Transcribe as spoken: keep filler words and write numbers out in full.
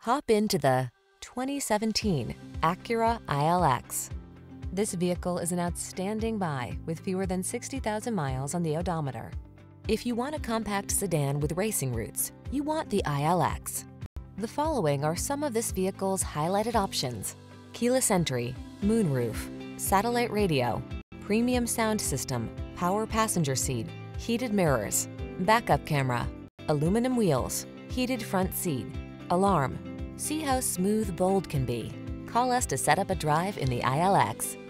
Hop into the twenty seventeen Acura I L X. This vehicle is an outstanding buy with fewer than sixty thousand miles on the odometer. If you want a compact sedan with racing roots, you want the I L X. The following are some of this vehicle's highlighted options: keyless entry, moonroof, satellite radio, premium sound system, power passenger seat, heated mirrors, backup camera, aluminum wheels, heated front seat, alarm. See how smooth, bold can be. Call us to set up a drive in the I L X.